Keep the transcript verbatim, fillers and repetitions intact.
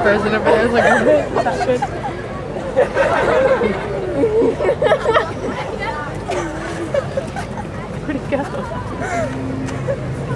person over there is like, what happened? Where'd he go?